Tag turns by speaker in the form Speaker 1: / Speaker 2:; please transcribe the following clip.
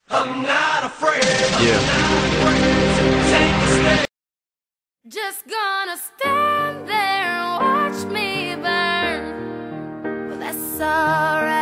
Speaker 1: I'm not afraid.
Speaker 2: Yeah.
Speaker 1: Take a step.
Speaker 3: Just gonna stand there and watch me burn. Well, that's alright.